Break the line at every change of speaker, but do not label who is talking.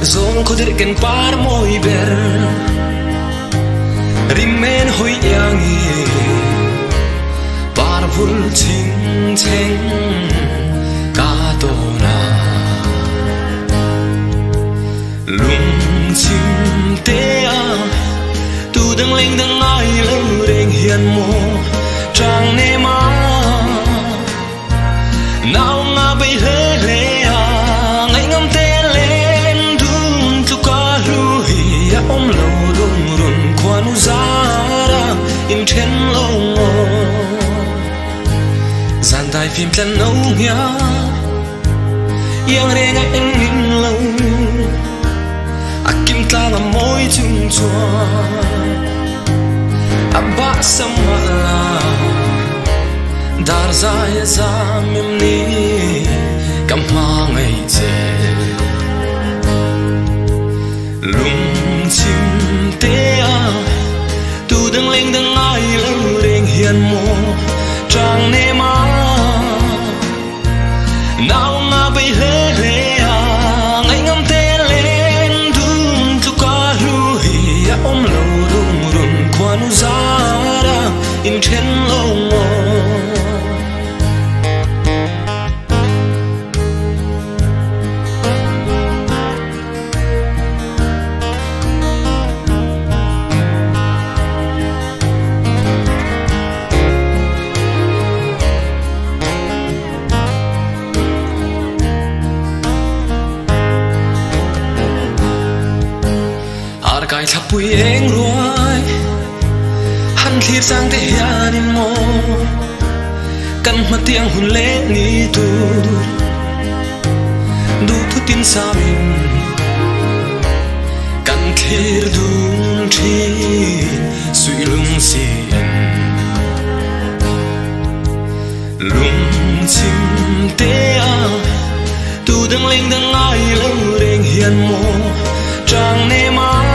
zon ko dir ken par moi ber rimen hoi yangi par vul ching cheng ka to na lung chim te a tu dang leng dang ai lo reng hian mo trang ne ma nào nga bay lê lê à ngày ngâm te lên đun tu ca lu hi om lo run run quan u zara in chen lo ngo gian tai phim chân nấu nhá yang re ngay em in lâu akim ta là môi chung chua abba samala dar zai za mim ni kam ma ngai che lung chim te a tu dang leng dang ai lo reng hian mo trang ne ma nào nga bay lê lê a ngai ngam te lên dun tu ka lu hi om lo run run quan u zara in chen lo ngo cài thắp bụi eng ruồi hắn thiệp sang thế hiền im mô căn mà tiếng hồn lệ ni tu du thu tin sa bin căn thiệp đun chi suy lung xiên lung chim te a tu dang leng dang ai lo reng hiền mô trang ne ma